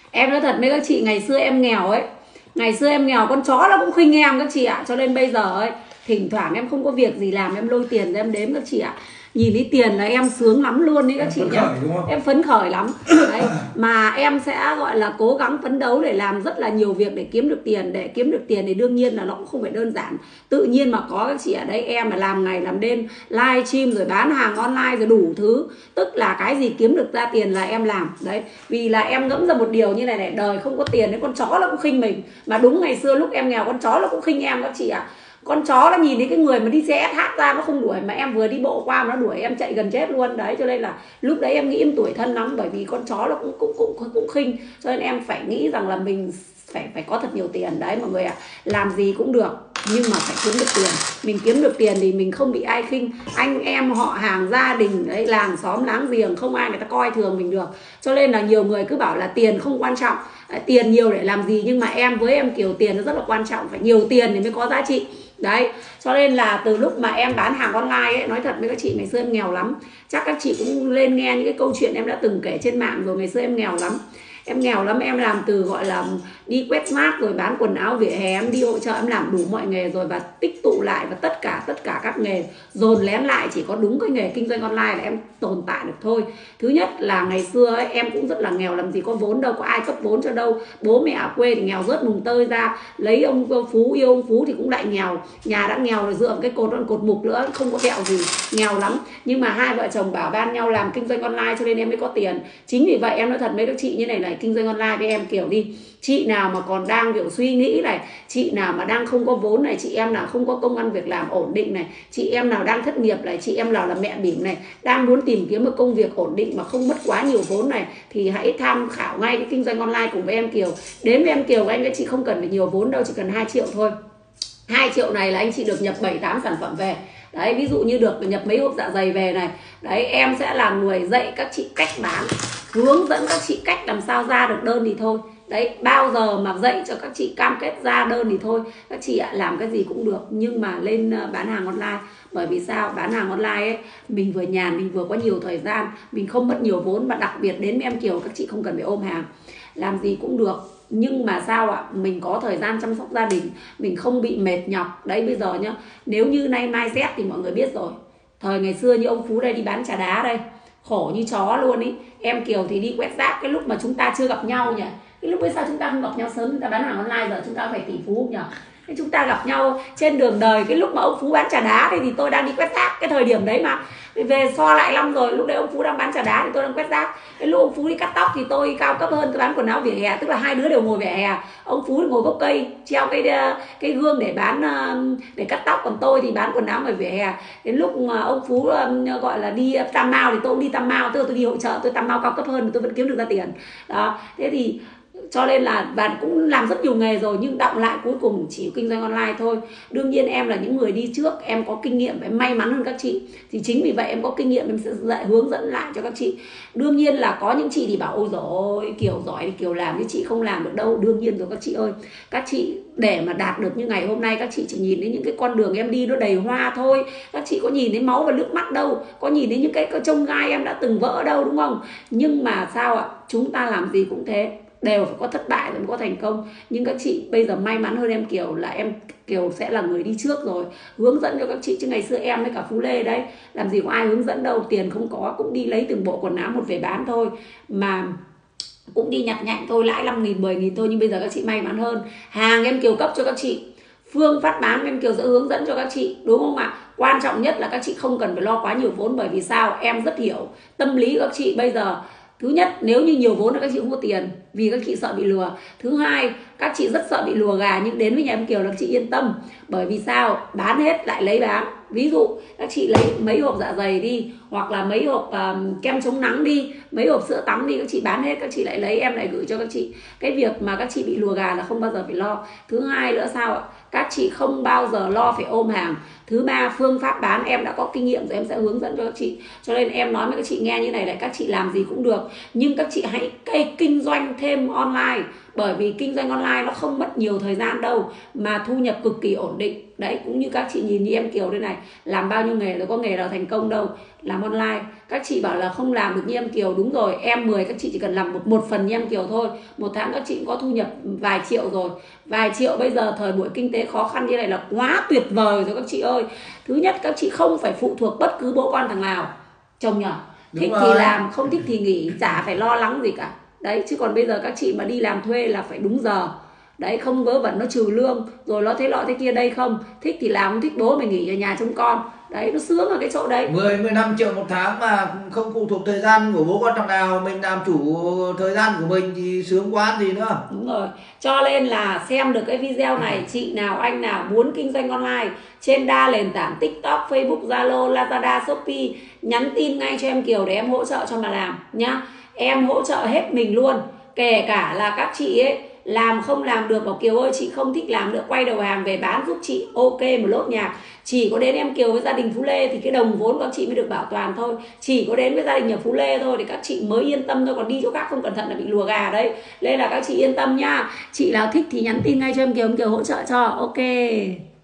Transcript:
Em nói thật với các chị, ngày xưa em nghèo ấy, ngày xưa em nghèo con chó nó cũng khinh em các chị ạ. Cho nên bây giờ ấy, thỉnh thoảng em không có việc gì làm em lôi tiền ra em đếm các chị ạ. Nhìn thấy tiền là em sướng lắm luôn đấy các chị nhá. Em phấn khởi lắm. Đấy, mà em sẽ gọi là cố gắng phấn đấu để làm rất là nhiều việc để kiếm được tiền. Để kiếm được tiền thì đương nhiên là nó cũng không phải đơn giản. Tự nhiên mà có các chị ở đây em mà làm ngày làm đêm, live stream rồi bán hàng online rồi đủ thứ. Tức là cái gì kiếm được ra tiền là em làm. Đấy, vì là em ngẫm ra một điều như này này, đời không có tiền đấy con chó nó cũng khinh mình. Mà đúng ngày xưa lúc em nghèo con chó nó cũng khinh em các chị ạ. Con chó nó nhìn thấy cái người mà đi xe SH ra nó không đuổi, mà em vừa đi bộ qua mà nó đuổi em chạy gần chết luôn. Đấy, cho nên là lúc đấy em nghĩ em tủi thân lắm, bởi vì con chó nó cũng khinh. Cho nên em phải nghĩ rằng là mình phải có thật nhiều tiền. Đấy mọi người ạ, làm gì cũng được nhưng mà phải kiếm được tiền. Mình kiếm được tiền thì mình không bị ai khinh, anh em họ hàng gia đình đấy, làng xóm láng giềng, không ai người ta coi thường mình được. Cho nên là nhiều người cứ bảo là tiền không quan trọng, tiền nhiều để làm gì, nhưng mà với em kiểu tiền nó rất là quan trọng, phải nhiều tiền thì mới có giá trị. Đấy, cho nên là từ lúc mà em bán hàng online ấy, nói thật với các chị, ngày xưa em nghèo lắm. Chắc các chị cũng lên nghe những cái câu chuyện em đã từng kể trên mạng rồi. Ngày xưa em nghèo lắm. Em nghèo lắm, em làm từ gọi là đi quét mát rồi bán quần áo vỉa hè, em đi hỗ trợ, em làm đủ mọi nghề rồi, và tích tụ lại và tất cả các nghề dồn lén lại, chỉ có đúng cái nghề kinh doanh online là em tồn tại được thôi. Thứ nhất là ngày xưa ấy, em cũng rất là nghèo, làm gì có vốn đâu, có ai cấp vốn cho đâu. Bố mẹ ở quê thì nghèo rớt mùng tơi ra, lấy ông Phú, yêu ông Phú thì cũng lại nghèo. Nhà đã nghèo rồi dựa cái cột mục nữa, không có kẹo gì, nghèo lắm. Nhưng mà hai vợ chồng bảo ban nhau làm kinh doanh online cho nên em mới có tiền. Chính vì vậy em nói thật với các chị như này, kinh doanh online với em kiểu đi, chị nào mà còn đang kiểu suy nghĩ này, chị nào mà đang không có vốn này, chị em nào không có công ăn việc làm ổn định này, chị em nào đang thất nghiệp này, chị em nào là mẹ bỉm này, đang muốn tìm kiếm một công việc ổn định mà không mất quá nhiều vốn này, thì hãy tham khảo ngay cái kinh doanh online cùng với em Kiều. Đến với em Kiều anh các chị không cần phải nhiều vốn đâu, chỉ cần 2 triệu thôi. 2 triệu này là anh chị được nhập 7-8 sản phẩm về. Đấy, ví dụ như được nhập mấy hộp dạ dày về này. Đấy, em sẽ là người dạy các chị cách bán, hướng dẫn các chị cách làm sao ra được đơn thì thôi. Đấy, bao giờ mà dạy cho các chị cam kết ra đơn thì thôi. Các chị ạ, làm cái gì cũng được, nhưng mà lên bán hàng online. Bởi vì sao? Bán hàng online ấy, mình vừa nhàn, mình vừa có nhiều thời gian, mình không mất nhiều vốn. Mà đặc biệt đến với em Kiều, các chị không cần phải ôm hàng, làm gì cũng được. Nhưng mà sao ạ? Mình có thời gian chăm sóc gia đình, mình không bị mệt nhọc. Đấy, bây giờ nhá, nếu như nay mai Z thì mọi người biết rồi. Thời ngày xưa như ông Phú đây đi bán trà đá đây, khổ như chó luôn ý. Em Kiều thì đi quét rác cái lúc mà chúng ta chưa gặp nhau nhỉ. Cái lúc ấy sao chúng ta không gặp nhau sớm, chúng ta bán hàng online giờ chúng ta phải tỷ phú không nhỉ? Thế chúng ta gặp nhau trên đường đời, cái lúc mà ông Phú bán trà đá thì tôi đang đi quét rác cái thời điểm đấy mà. Về so lại năm rồi, lúc đấy ông Phú đang bán trà đá thì tôi đang quét rác. Cái lúc ông Phú đi cắt tóc thì tôi cao cấp hơn, tôi bán quần áo vỉa hè, tức là hai đứa đều ngồi vỉa hè. Ông Phú ngồi gốc cây treo cái gương để bán, để cắt tóc, còn tôi thì bán quần áo ngoài vỉa hè. Đến lúc mà ông Phú gọi là đi Tam Mao thì tôi cũng đi Tam Mao, tức là tôi đi hội trợ, tôi Tam Mao cao cấp hơn thì tôi vẫn kiếm được ra tiền. Đó, thế thì cho nên là bạn cũng làm rất nhiều nghề rồi, nhưng đọng lại cuối cùng chỉ kinh doanh online thôi. Đương nhiên em là những người đi trước, em có kinh nghiệm, em may mắn hơn các chị, thì chính vì vậy em có kinh nghiệm, em sẽ dạy hướng dẫn lại cho các chị. Đương nhiên là có những chị thì bảo ôi dồi ôi Kiều giỏi thì Kiều làm, chứ chị không làm được đâu. Đương nhiên rồi các chị ơi, các chị để mà đạt được như ngày hôm nay, các chị chỉ nhìn đến những cái con đường em đi nó đầy hoa thôi, các chị có nhìn thấy máu và nước mắt đâu, có nhìn thấy những cái chông gai em đã từng vỡ đâu, đúng không? Nhưng mà sao ạ, chúng ta làm gì cũng thế, đều phải có thất bại rồi mới có thành công. Nhưng các chị bây giờ may mắn hơn em Kiều là em Kiều sẽ là người đi trước rồi, hướng dẫn cho các chị. Chứ ngày xưa em với cả Phú Lê đấy, làm gì có ai hướng dẫn đâu, tiền không có, cũng đi lấy từng bộ quần áo một về bán thôi, mà cũng đi nhặt nhạnh thôi, lãi 5.000 10.000 thôi. Nhưng bây giờ các chị may mắn hơn, hàng em Kiều cấp cho các chị, phương pháp bán em Kiều sẽ hướng dẫn cho các chị, đúng không ạ? Quan trọng nhất là các chị không cần phải lo quá nhiều vốn, bởi vì sao? Em rất hiểu tâm lý các chị bây giờ. Thứ nhất, nếu như nhiều vốn là các chị không có tiền, vì các chị sợ bị lừa. Thứ hai, các chị rất sợ bị lừa gà, nhưng đến với nhà em Kiều là các chị yên tâm. Bởi vì sao? Bán hết lại lấy bán. Ví dụ các chị lấy mấy hộp dạ dày đi, hoặc là mấy hộp kem chống nắng đi, mấy hộp sữa tắm đi, các chị bán hết, các chị lại lấy, em lại gửi cho các chị. Cái việc mà các chị bị lừa gà là không bao giờ phải lo. Thứ hai nữa sao ạ? Các chị không bao giờ lo phải ôm hàng. Thứ ba, phương pháp bán em đã có kinh nghiệm rồi, em sẽ hướng dẫn cho các chị. Cho nên em nói với các chị nghe như này là các chị làm gì cũng được, nhưng các chị hãy kinh doanh thêm online. Bởi vì kinh doanh online nó không mất nhiều thời gian đâu, mà thu nhập cực kỳ ổn định. Đấy, cũng như các chị nhìn như em Kiều đây này, làm bao nhiêu nghề rồi có nghề nào thành công đâu, làm online. Các chị bảo là không làm được như em Kiều, đúng rồi, em 10 các chị chỉ cần làm một phần như em Kiều thôi, một tháng các chị cũng có thu nhập vài triệu rồi. Vài triệu bây giờ thời buổi kinh tế khó khăn như này là quá tuyệt vời rồi các chị ơi. Thứ nhất, các chị không phải phụ thuộc bất cứ bố con thằng nào, chồng nhỏ, thích thì làm, không thích thì nghỉ, chả phải lo lắng gì cả. Đấy, chứ còn bây giờ các chị mà đi làm thuê là phải đúng giờ. Đấy, không vớ vẩn nó trừ lương rồi nó thế lọ thế kia. Đây không, thích thì làm, không thích bố mày nghỉ ở nhà trông con. Đấy, nó sướng ở cái chỗ đấy. 15 triệu một tháng mà không phụ thuộc thời gian của bố con thằng nào, mình làm chủ thời gian của mình thì sướng quá gì nữa. Đúng rồi, cho nên là xem được cái video này, chị nào anh nào muốn kinh doanh online trên đa nền tảng TikTok, Facebook, Zalo, Lazada, Shopee, nhắn tin ngay cho em Kiều để em hỗ trợ cho mà làm nhá. Em hỗ trợ hết mình luôn. Kể cả là các chị ấy làm không làm được, bảo Kiều ơi chị không thích làm nữa, quay đầu hàng về bán giúp chị, ok, một lốt nhạc. Chỉ có đến em Kiều với gia đình Phú Lê thì cái đồng vốn của các chị mới được bảo toàn thôi. Chỉ có đến với gia đình nhà Phú Lê thôi thì các chị mới yên tâm thôi, còn đi chỗ khác không cẩn thận là bị lùa gà đấy. Nên là các chị yên tâm nhá. Chị nào thích thì nhắn tin ngay cho em Kiều hỗ trợ cho, ok.